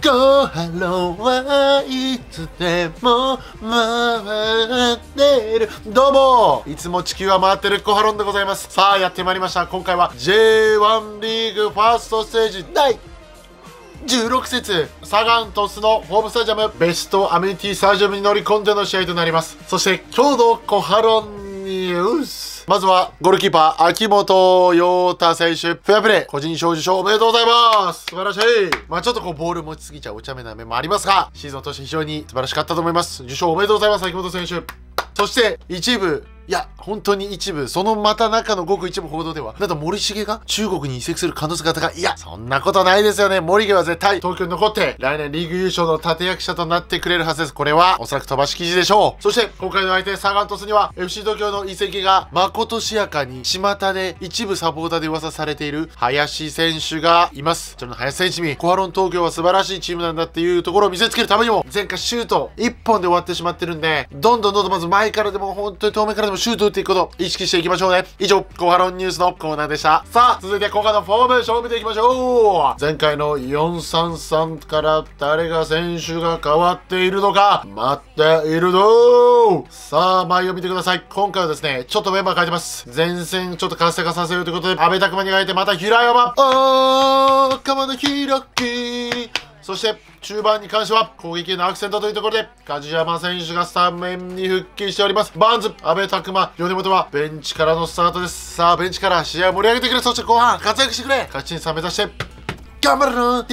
小春はいつでも回っている。どうも、いつも地球は回ってる小春でございます。さあやってまいりました。今回は J1 リーグファーストステージ第16節サガン鳥栖のホームスタジアムベストアメニティスタジアムに乗り込んでの試合となります。そして今日の小春ニュース、まずはゴールキーパー秋元陽太選手、フェアプレー個人賞受賞おめでとうございます。素晴らしい。ちょっとボール持ちすぎちゃお茶目な面もありますが、シーズンを通して非常に素晴らしかったと思います。受賞おめでとうございます秋元選手。そして一部、いや本当に一部、そのまた中のごく一部報道では、なんと森重が中国に移籍する可能性が高い。いやそんなことないですよね。森重は絶対東京に残って来年リーグ優勝の立役者となってくれるはずです。これはおそらく飛ばし記事でしょう。そして今回の相手サガン鳥栖には FC 東京の移籍がまことしやかに巷で一部サポーターで噂されている林選手がいます。その林選手にコハロン東京は素晴らしいチームなんだっていうところを見せつけるためにも、前回シュート1本で終わってしまってるんで、どんどんまず前からでも本当に遠目からでもシュート打っていくこと意識していきましょうね。以上、コハロンニュースのコーナーでした。さあ続いて今回のフォーメーションを見ていきましょう。前回の 4-3-3 から誰が選手が変わっているのか待っているぞ。さあ前を見てください。今回はですねちょっとメンバー変えてます。前線ちょっと活性化させるということで阿部拓磨に変えて、また平山鎌野弘樹、そして中盤に関しては攻撃へのアクセントというところで梶山選手がスタメンに復帰しております。バーンズ、阿部拓磨、米本はベンチからのスタートです。さあベンチから試合を盛り上げてくれ。そして後半活躍してくれ。勝ち点3目指して頑張るの。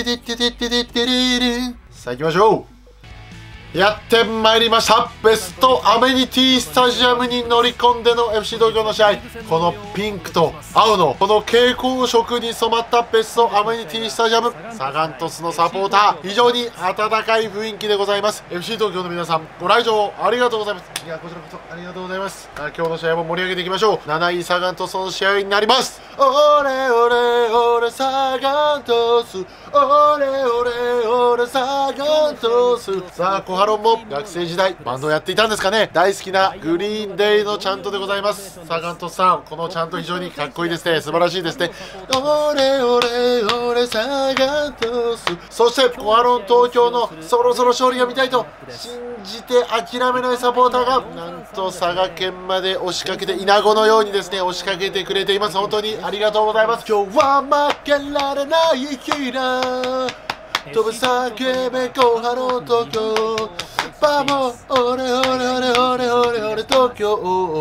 さあ行きましょう。やってまいりました。ベストアメニティスタジアムに乗り込んでの FC 東京の試合。このピンクと青のこの蛍光色に染まったベストアメニティスタジアム、サガン鳥栖のサポーター非常に温かい雰囲気でございます。 FC 東京の皆さんご来場ありがとうございます。いやこちらこそありがとうございます。今日の試合も盛り上げていきましょう。7位サガン鳥栖の試合になります。オレオレオレサガン鳥栖、オレオレオレサガン鳥栖。さあ小春も学生時代バンドをやっていたんですかね。大好きなグリーンデイのチャントでございます。サガン鳥栖さん、このチャント非常にかっこいいですね。素晴らしいですね。オレオレオレサガン鳥栖。そしてコハロン東京のそろそろ勝利が見たいと信じて諦めないサポーターがなんと佐賀県まで押しかけて、イナゴのようにですね押しかけてくれています。本当にありがとうございます。今日は負けられない日だ、飛ぶ叫べ小春東京、バモオレオレオレオレオレオレ東京、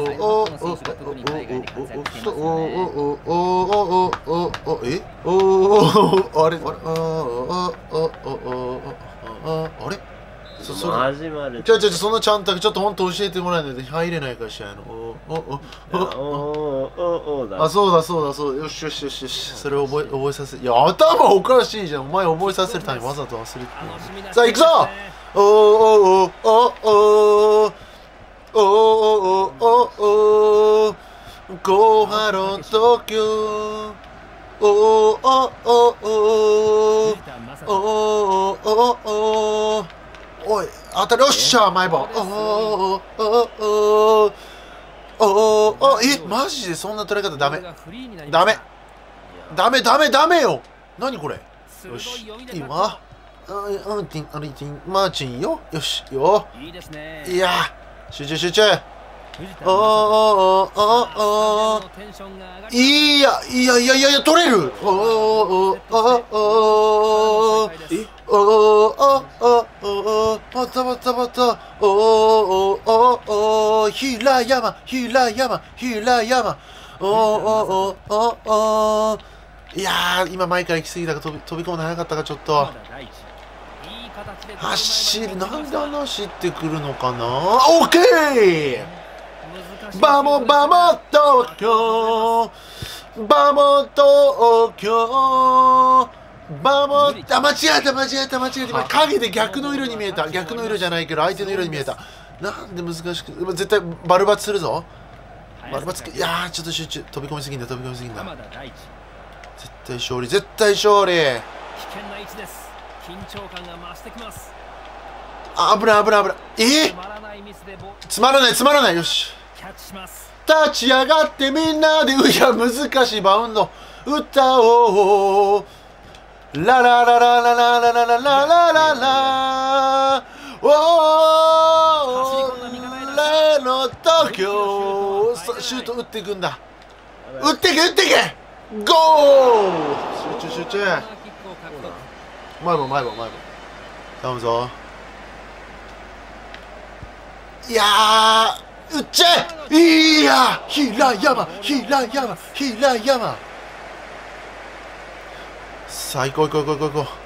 あれ始まる。 そのちゃんとちょっと本当教えてもらえないと入れないかしら。あ、そうだ、よし、それ覚えさせ、いや頭おかしいじゃん。お前覚えさせるためにわざと忘れてる。さあ行くぞ。コハロン東京、おい当たり、よっしゃ前歯。マジでそんな取り方ダメよ。何これ。よし今マーチンよ。よしよ。いや集中いや取れる。また平山。いやー今前から行き過ぎたか、飛び込むの早かったか。ちょっと走る、なんで走ってくるのかな。オッケー、バモ東京、間違えた。今影で逆の色に見えた。逆の色じゃないけど相手の色に見えた。なんで難しく、絶対バルバツするぞ。バルバツ、いやーちょっと集中、飛び込みすぎんだ。絶対勝利。危ない。つまらない。よし立ち上がってみんなで、いや難しいバウンド歌おう。ラララララララララララシュート打っていくんだ。打ってけ打ってけ。ゴー。集中集中。前も前も前も。頼むぞ。いやー、打っちゃえ。いやー、平山平山平山。さあ行こう行こう行こう行こう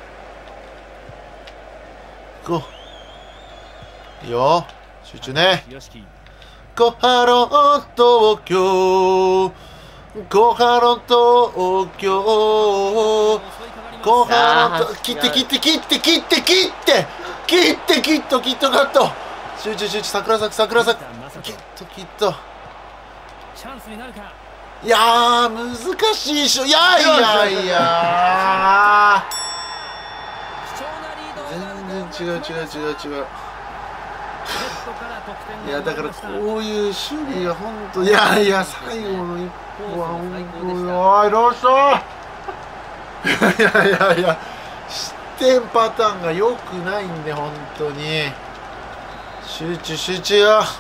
行こう。いいよ、集中ね。小ハロー東京、小ハロー東京、小ハロー、切って切って切って切って切って切ってキットキットカット。集中集中、桜咲桜咲、キットキット。いやー難しいっしょ。いやいやいや全然違う違う違う違う。いやだからこういう守備が本当、いやいや最後の一歩は本当に、おいどうしたいやいやいや失点パターンが良くないんで本当に。集中集中。どう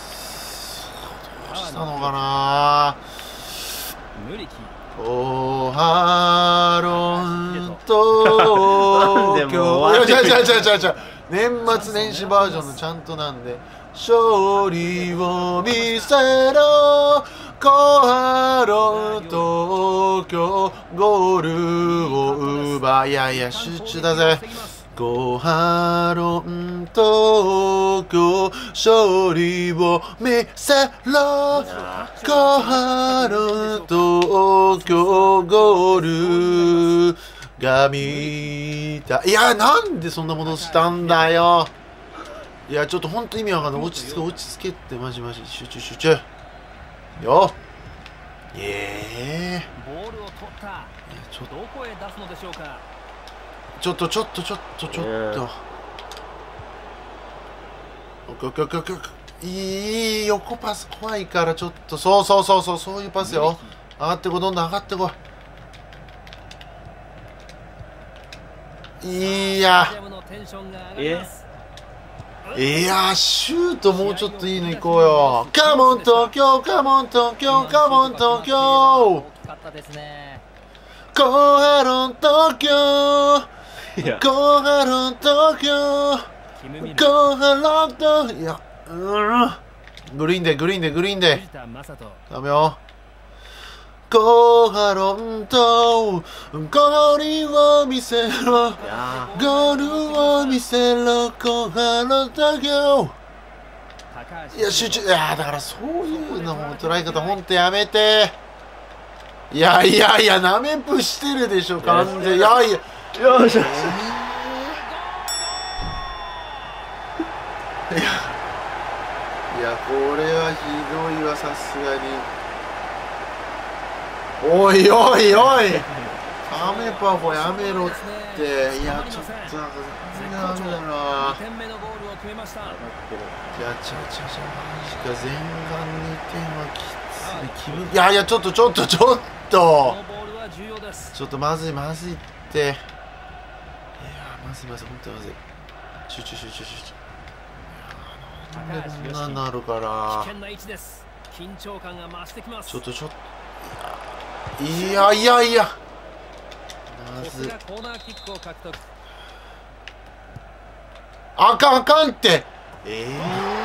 したのかな。おはろん東京。いや違う年末年始バージョンのちゃんとなんで、勝利を見せろ小ハロン東京、ゴールを奪い。いやいや集中だぜ。小ハロン東京、勝利を見せろ小ハロン東京、ゴールが見た。いやなんでそんなものしたんだよ。いやちょっと本当意味わかんない。落ち着け落ち着けってマジマジ。集中集中よ。ボールを取った。どこへ出すのでしょうか。ちょっとオッケーオッケーオッケーオッケー。いい横パス怖いから、ちょっとそういうパスよ。上がってこい、どんどん上がってこい。いやシュートもうちょっといいのいこうよ。カモン東京カモン東京カモン東京、小ハロン東京、小ハロン東京、小ハロン東京。いやグリーンでグリーンでグリーンでダメよ。小ハロンとゴールを見せろ、ゴールを見せろ小ハロン東京。いや集中。いやだからそういうのも捉え方ほんとやめて。いやなめぷしてるでしょ完全。いやよっしゃ。いやこれはひどいわさすがに。おいおいおいカメパフォやめろって。いやちょっとなんか全然ダメだな。いやマジか前半2点はきつい気分。いやちょっとちょっとまずいって。いやまずい本当にまずい。集中なんでこんなんなるから。ちょっといやまずあかんって。緩やか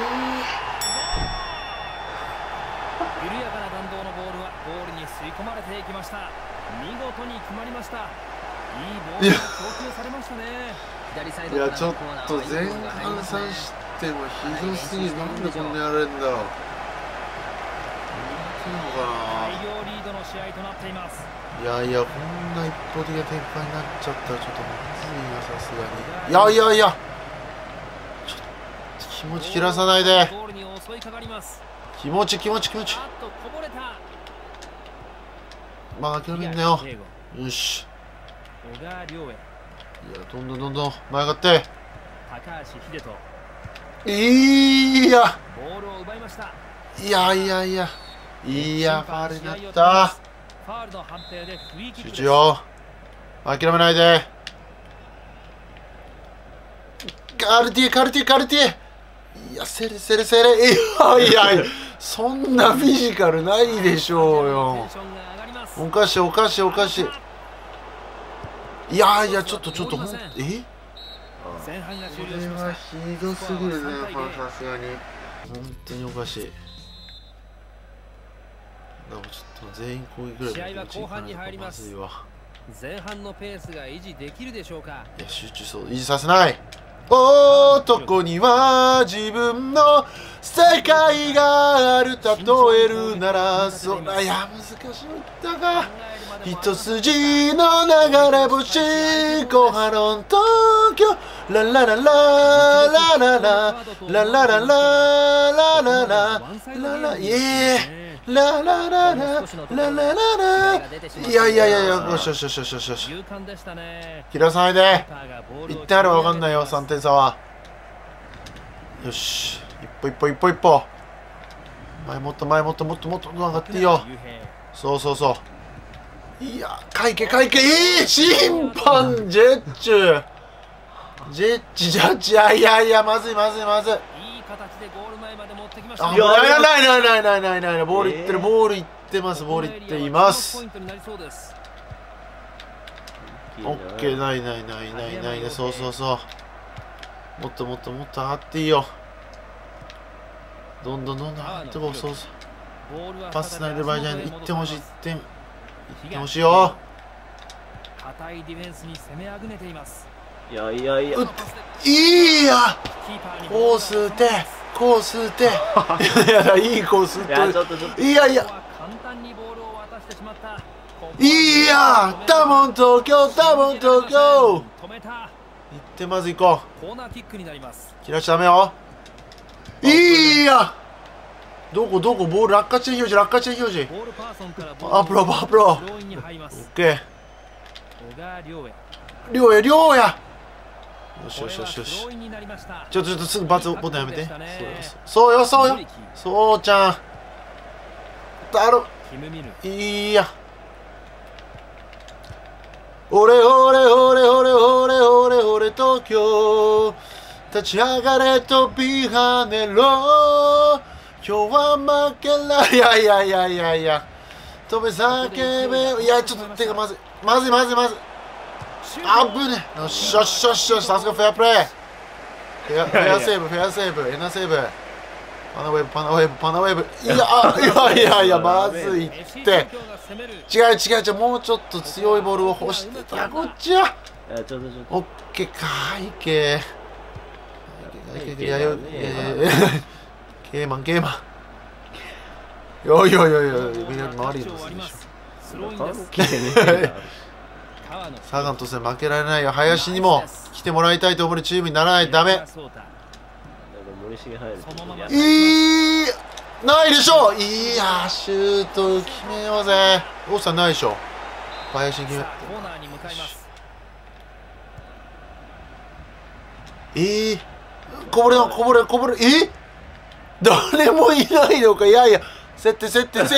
な弾道のボールはゴールに吸い込まれていきました。見事に決まりました。いいボールが投球されましたね。いやちょっと前半3失点はひどすぎる。なんでこんなやれんだろう。いやこんな一方的な展開になっちゃったらちょっとまずいなさすがに。いやちょっと気持ち切らさないで。気持ちまあ諦めんなよ。よし。いやどんどん前上がって。いやファウルになった。集中よ。諦めないで。カルティエ。いやセレ。いやそんなフィジカルないでしょうよ。おかしいおかしいおかしい。いやいや、ちょっとほん、これはひどすぎるね、さすがに。本当におかしい。ちょっと全員攻撃ぐらいで試合は後半に入ります。前半のペースが維持できるでしょうか。 いや、集中そう、維持させない。男には自分の世界がある、例えるならそら、いや難しいだが一筋の流れ星、小ハロン東京、ラララララララララララララララライエーララララララララ。いやいやいやいや、よしよしよしよしよしよし、切らさないで。1点あれば分かんないよ、3点差は。よし、一歩一歩前もっと前もっともっともっと上がっていいよ。そうそうそう。いや、会計審判ジェッジュジャッジ、いやいやいや、まずいまずいまずい。あ、ないボールいってる、ボールいってます、ボールいっています。オッケー、ないね、そうそうそう、もっともっともっと上がっていいよ。どんどん上がってこう。そうそう、パスつないでる場合じゃない。1点欲しい、1点欲しいよ。 堅いディフェンスに攻めあぐねています。 いやいやいや、いやコース手いやいいコース手、いやいやいや、多分東京行ってまず行こう。 コーナーキックになります。 切らしちゃダメよ。いや、どこボール落下地点表示アプロオッケー。亮也よしよしよしよし、ちょっとすぐバツボタンやめて。そうよそうちゃんだろ。いや、俺東京、立ち上がれ飛び跳ねろ、今日は負けない。いや飛べ叫べ、いやちょっと手がまずい。あぶね。よし、さすがフェアプレー。フェアセーブ、エナセーブ。パナウェーブ。いや、まずいって。違う、もうちょっと強いボールを欲してた、こっちは。オッケー、会計。ケーマン。よ、みんな周りのせいでしょ。サガンとして負けられないよ。林にも来てもらいたいと思うチームにならないとダメ。ないでしょ。いや、シュート決めようぜ。オフサイドないでしょ。林に決め。こぼれ。誰もいないのか。いや、設定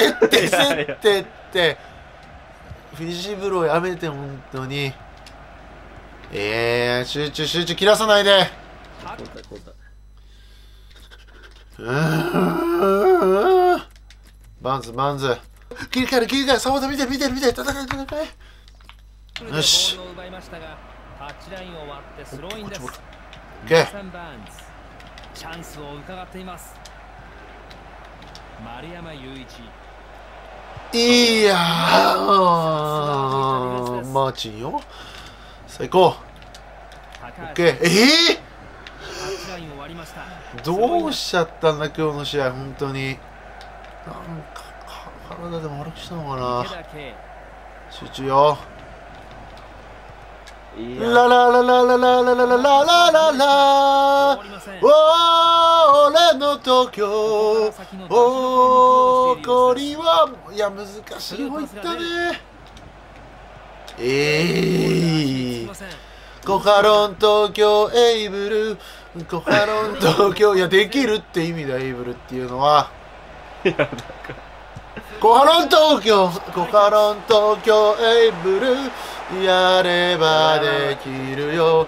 ってフィジブロやめて、本当に。集中切らさないで。バンズ切り替え、サボタ見て、戦い。よし、オッケー。 チャンスを伺っています。丸山雄一。 いやー、マーチンよ。最高。オッケー。どうしちゃったんだ、今日の試合、本当に。なんか、体でも悪くしたのかな。集中よ。ラ俺の東京、誇りは、いや、難しい方いったね。コハロン東京エイブル、コハロン東京、いや、できるって意味だ、エイブルっていうのは。コハロン東京エイブル、やればできるよ。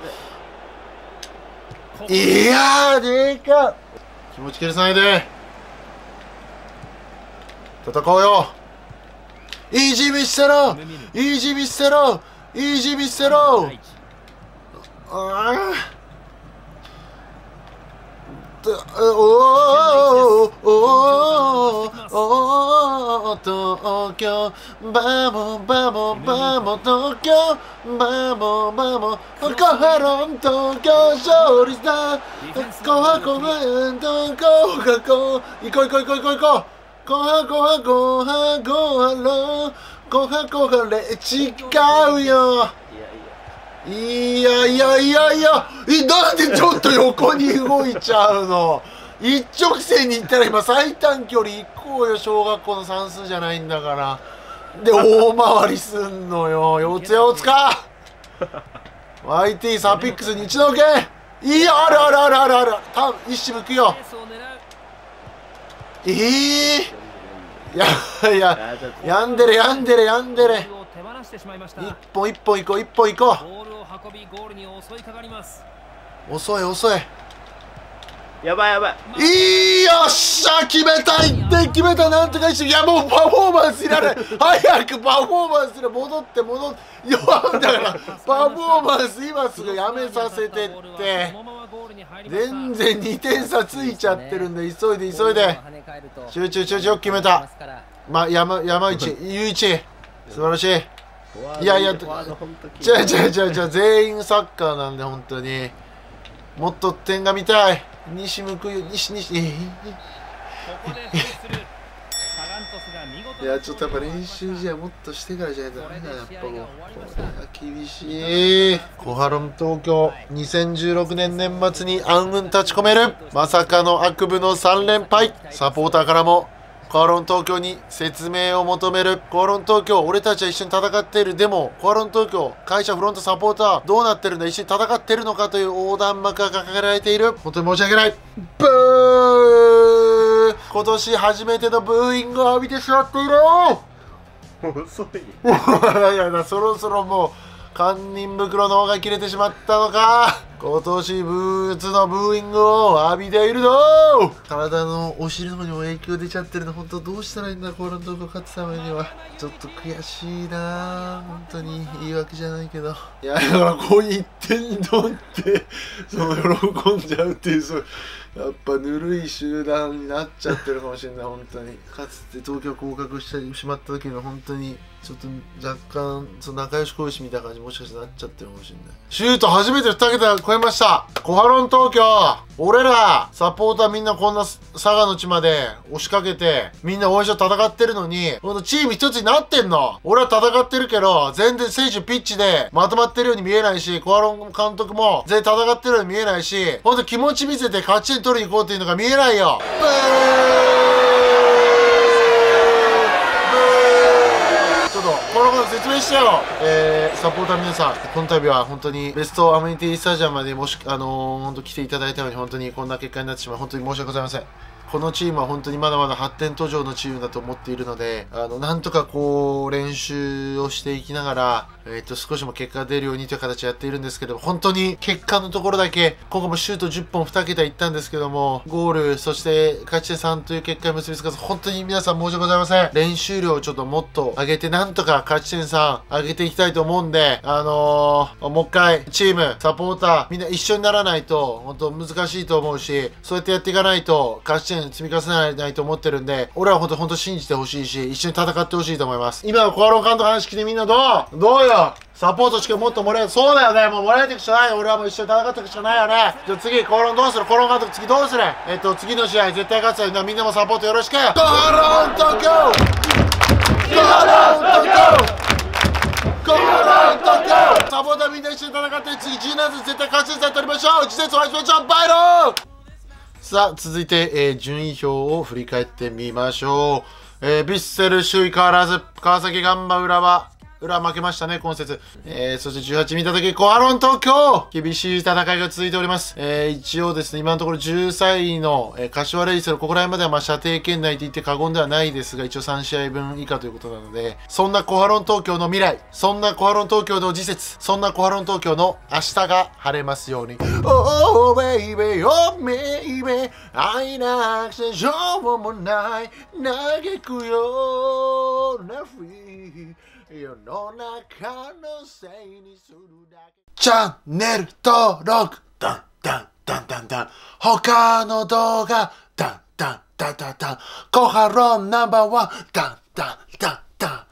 いやー、でかっ。気持ち切らさないで。 戦おうよ。イージー見せろ、イージー見せろ、イージー見せろ。おお東京バモバモバモ東京バモバモコハロン東京勝利だコハコハ東京コハコ行こう行こう行こう行こう行こうコハコハコハコハロンコハコハレ違うよ。いやいやいやいや、なんでちょっと横に動いちゃうの。一直線に行ったら今最短距離行こうよ。小学校の算数じゃないんだから。で大回りすんのよ。四谷大塚YT サピックス日農研いやあるあるあるあるある一矢報くよ。いややんでれやんでれやんでれ。一本一本行こう一本行こう。遅い遅い。 やばいやばい。 よっしゃ決めた。1点決めた。なんとかして。いやもうパフォーマンスいらない早くパフォーマンスで戻って戻って弱んだからパフォーマンス今すぐやめさせてって。全然2点差ついちゃってるんで急いで急いで。集中集中決めた。山内雄一素晴らしい。いやいやじゃあ全員サッカーなんで本当にもっと点が見たい。西向くよ西いやちょっとやっぱ練習試合もっとしてからじゃないとダメだ。やっぱもうこれは厳しい。コハロン東京2016年年末に暗雲立ち込めるまさかの悪夢の3連敗。サポーターからもコハロン東京に説明を求める。コハロン東京俺たちは一緒に戦っている。でもコハロン東京会社フロントサポーターどうなってるんだ。一緒に戦ってるのかという横断幕が掲げられている。本当に申し訳ない。ブー今年初めてのブーイングを浴びてしまっている。 遅い。 いやそろそろもう堪忍袋の方が切れてしまったのか。今年ブーツのブーイングを浴びているぞ。体のお尻の方にも影響出ちゃってるの。本当どうしたらいいんだ。コーランドが勝つためにはちょっと悔しいな。本当に言い訳じゃないけど。いやだからこう1点取って喜んじゃうっていうやっぱぬるい集団になっちゃってるかもしれない。本当にかつて東京合格してしまった時の本当にちょっと若干仲良し恋しみたいな感じもしかしてなっちゃってるかもしれない。シュート初めて2桁超えました。コハロン東京俺らサポーターみんなこんな佐賀の地まで押しかけてみんな応援して戦ってるのにこのチーム一つになってんの。俺は戦ってるけど全然選手ピッチでまとまってるように見えないしコハロン監督も全然戦ってるように見えないしほんと気持ち見せて勝ち点取りに行こうっていうのが見えないよ。このこと説明してよ。サポーターの皆さんこの度は本当にベストアメニティスタジアムまで本当来ていただいたのに本当にこんな結果になってしまい本当に申し訳ございません。このチームは本当にまだまだ発展途上のチームだと思っているのでなんとかこう練習をしていきながら、少しでも結果が出るようにという形でやっているんですけど本当に結果のところだけ今後もシュート10本2桁いったんですけどもゴールそして勝ち点3という結果に結びつかず本当に皆さん申し訳ございません。練習量をちょっともっと上げてなんとか勝ち点3上げていきたいと思うんでもう一回チームサポーターみんな一緒にならないと本当難しいと思うしそうやってやっていかないと勝ち点積み重ねないと思ってるんで俺は本当信じてほしいし一緒に戦ってほしいと思います。今はコハロン監督話聞いてみんなどうよサポートしかもっと盛り上げそうだよね。もう盛り上げていくしかないよ。俺はもう一緒に戦っていくしかないよね。じゃあ次コハロンどうする。コハロン監督次どうする。次の試合絶対勝つよ。みんなもサポートよろしく。コハロン東京コハロン東京コハロン東京サポーターみんな一緒に戦って次17節絶対勝ち点3取りましょう。次節お会いしましょう。バイロー。さあ続いて、順位表を振り返ってみましょう。ヴィッセル首位変わらず川崎ガンバ浦和裏負けましたね、今節。そして18見たとき、コハロン東京厳しい戦いが続いております。一応ですね、今のところ13位の、柏レイソル、ここら辺まではまあ射程圏内と言って過言ではないですが、一応3試合分以下ということなので、そんなコハロン東京の未来、そんなコハロン東京の次節、そんなコハロン東京の明日が晴れますように。Oh baby, oh baby、愛なくてしょうもない、嘆くようなフリー。世の中のせいにするだけ。チャンネル登録ダンダンダンダンダン。他の動画ダンダンダンダンダン。コハロンナンバーワンダンダンダンダン。